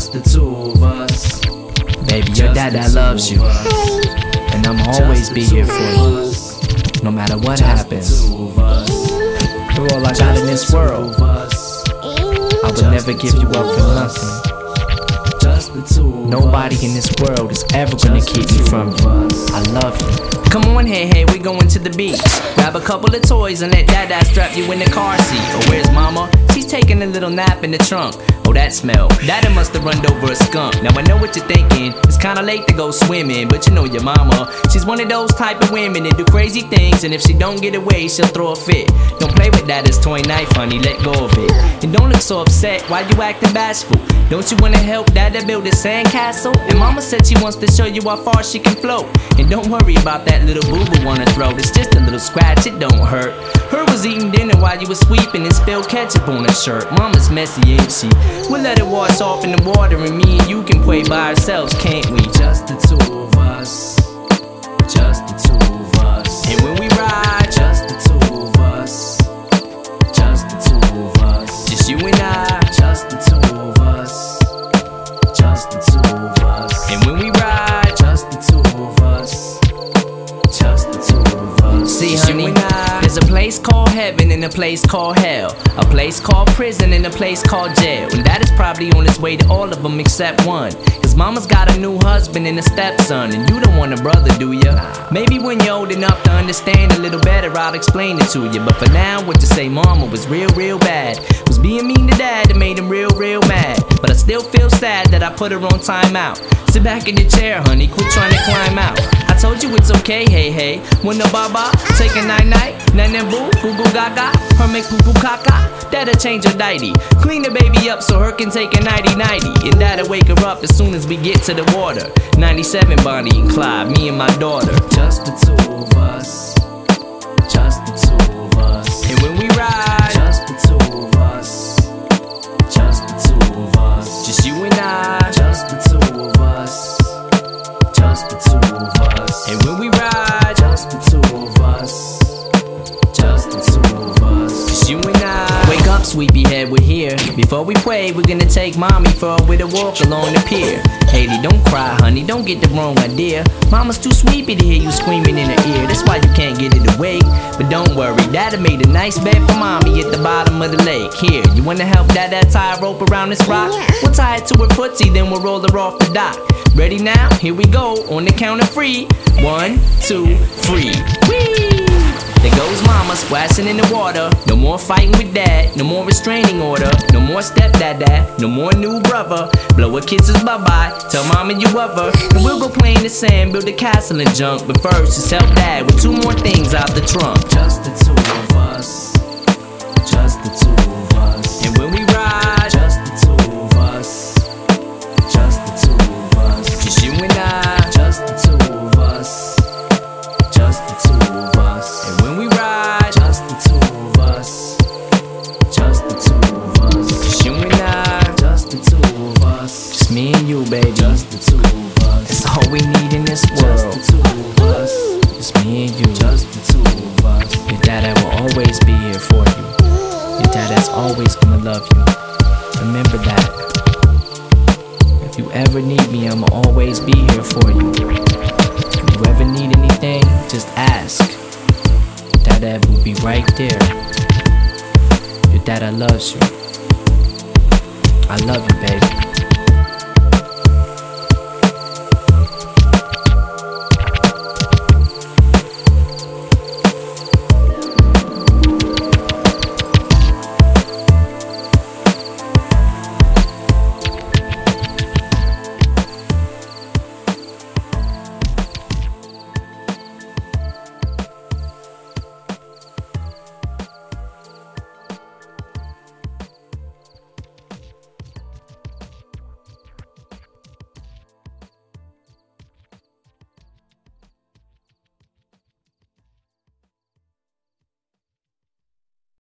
Just the two of us. Baby, your dad loves you, and I'ma always be here for you, no matter what happens. You're all I got in this world. I would never give you up for nothing. Nobody in this world is ever gonna keep me from you. I love you. Come on, hey, we going to the beach. Grab a couple of toys and let dad strap you in the car seat. Oh, where's mama? She's taking a little nap in the trunk. Oh, that smell. Daddy must have run over a skunk. Now I know what you're thinking. It's kinda late to go swimming, but you know your mama. She's one of those type of women that do crazy things, and if she don't get away, she'll throw a fit. Don't play with daddy's toy knife, honey, let go of it. And don't look so upset, why you acting bashful? Don't you wanna help daddy build a sandcastle? And mama said she wants to show you how far she can float. And don't worry about that little boo-boo on her throat. It's just a little scratch, it don't hurt. Her was eating dinner while you was sweeping and spilled ketchup on her shirt. Mama's messy, ain't she? We'll let it wash off in the water, and me and you can play by ourselves, can't we? Just the two of us. Just the two of us. And when we ride, just the two of us. Just the two of us. just you and I. Just the two of us. Just the two of us. And when we ride, just the two of us. Just the two of us. see, honey, there's a place called heaven and a place called hell, a place called prison and a place called jail. And that is probably on its way to all of them except one. Cause mama's got a new husband and a stepson, and you don't want a brother, do ya? Maybe when you're old enough to understand a little better, I'll explain it to you. But for now, what you say, mama was real bad. Was being mean to dad that made him real mad. But I still feel sad that I put her on timeout. Sit back in your chair, honey, quit trying to climb out. I told you it's okay, hey. When the baba, take a night, nan boo, goo gaga, her make poo caca. Dad'll change her diety, clean the baby up so her can take a nighty. And dad'll wake her up as soon as we get to the water. 97 Bonnie and Clyde, me and my daughter. Just the two of us. Just the two of us. And when we ride, just the two of us. Just the two of us. just you and I. Just the two of us. Just the two of us. And when we ride, just the two of us. Just the two of us. just you and I. Wake up, sleepyhead, we're here. Before we pray, we're gonna take mommy for a little walk along the pier. Haley, don't cry, honey, don't get the wrong idea. Mama's too sleepy to hear you screaming in her ear. That's why you can't get it awake. But don't worry, Daddy made a nice bed for mommy at the bottom of the lake. Here, you wanna help Dad tie a rope around this rock? We'll tie it to her footsie, then we'll roll her off the dock. Ready now? Here we go, on the count of 3. 1, 2, 3. Whee! There goes mama splashing in the water. No more fighting with dad, no more restraining order. No more stepdad, no more new brother. Blow her kisses bye-bye, tell mama you love her. And we'll go play in the sand, build a castle and junk. But first, just help dad with 2 more things out the trunk. Just the two of us. Just the two of us. And when we ride, just the two of us. Just the two of us. just you and I. Just the two of us. Just the two of us. And when we ride, just the two of us. Just the two of us. just you and I. Just the two of us. Just me and you, baby. Just the two of us. That's all we need in this Just world. the two of us. Just me and you. Just the two of us. Your dad will always be here for you. Your dad's always gonna love you. Remember that. If you ever need me, I'ma always be here for you. If you ever need anything, just ask. Dad will be right there. Your dad loves you. I love you, baby.